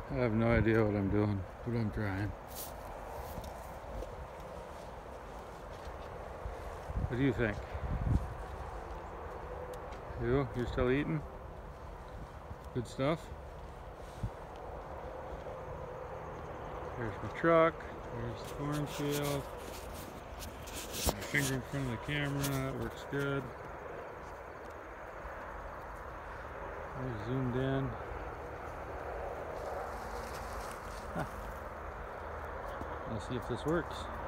I have no idea what I'm doing, but I'm trying. What do you think? You're still eating? Good stuff? There's my truck, there's the cornfield. My finger in front of the camera, that works good. There's zoomed in. Let's see if this works.